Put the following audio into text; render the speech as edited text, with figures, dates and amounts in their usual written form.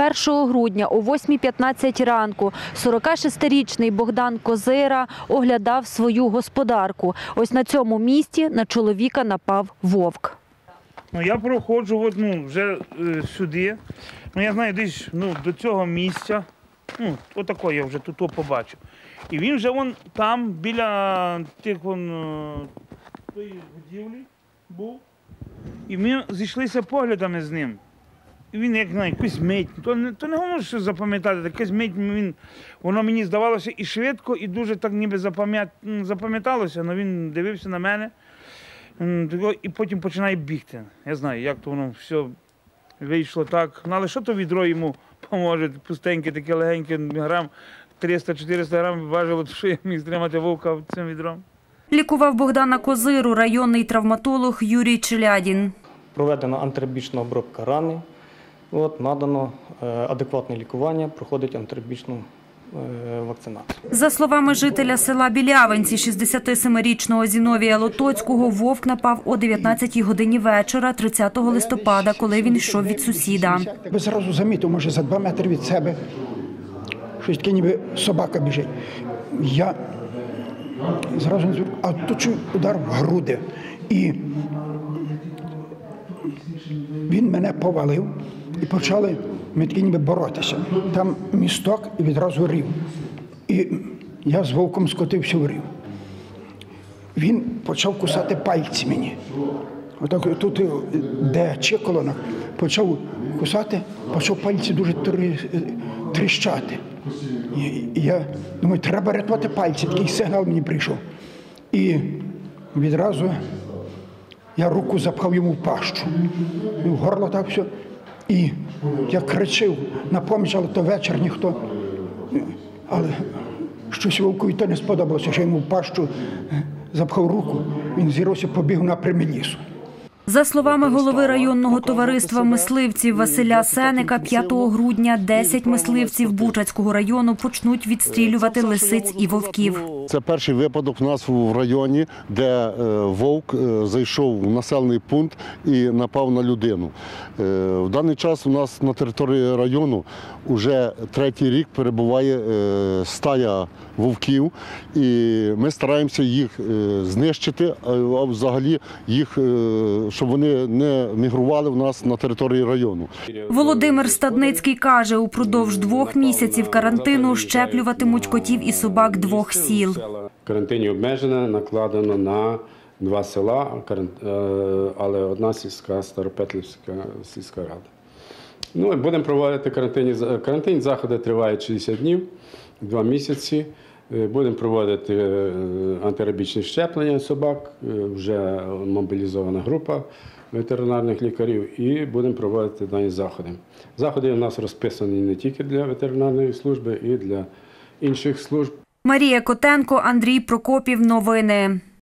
1 грудня о 8:15 ранку 46-річний Богдан Козира оглядав свою господарку. Ось на цьому місці на чоловіка напав вовк. Я проходжу вже сюди. Я знаю, десь до цього місця. Отако я вже тут побачив. І він вже там, біля тої будівлі був. І ми зійшлися поглядами з ним. І він, якусь мить, то не головне, що запам'ятати, якась мить, воно мені здавалося і швидко, і дуже так ніби запам'яталося, але він дивився на мене, і потім починає бігти. Я знаю, як то воно все вийшло так. Але що то відро йому поможе, пустеньке, таке легеньке, грам 300-400 грам важило, що я міг стримати вовка цим відром. Лікував Богдана Козиру районний травматолог Юрій Челядін. Проведена антирабічна обробка рани, надано адекватне лікування, проходить антирабічну вакцинацію. За словами жителя села Білявинці, 67-річного Зіновія Лотоцького, вовк напав о 19-й годині вечора 30 листопада, коли він йшов від сусіда. Ви зразу замітив, може за 2 метри від себе, щось таке ніби собака біжить. Я зразу не звертаю, а тут чую удар в груди. І він мене повалив і почали ми такі ніби боротися. Там місток і відразу рів. І я з вовком скотився в рів. Він почав кусати пальці мені. Отак тут, де чеколона, почав кусати, почав пальці дуже тріщати. І я думаю, треба рятувати пальці, такий сигнал мені прийшов. І відразу я руку запхав йому в пащу, в горло так все. І я кричив на поміч, але то вечір ніхто. Але щось вовкові то не сподобалося, що йому в пащу запхав руку, він зіровся, побіг напрямі лісу. За словами голови районного товариства мисливців Василя Сеника, 5 грудня 10 мисливців Бучацького району почнуть відстрілювати лисиць і вовків. Це перший випадок у нас в районі, де вовк зайшов в населений пункт і напав на людину. В даний час у нас на території району вже 3-й рік перебуває стая вовків, і ми стараємося їх знищити, а взагалі їх, щоб вони не мігрували в нас на території району. Володимир Стадницький каже, упродовж 2 місяців карантину щеплюватимуть котів і собак 2 сіл. В карантині обмежено, накладено на 2 села, але одна сільська, Старопетлівська сільська рада. Будемо проводити карантинні заходи, тривають 60 днів, 2 місяці. Будемо проводити антирабічні щеплення собак, вже мобілізована група ветеринарних лікарів, і будемо проводити дані заходи. Заходи у нас розписані не тільки для ветеринарної служби, і для інших служб. Марія Котенко, Андрій Прокопів. Новини.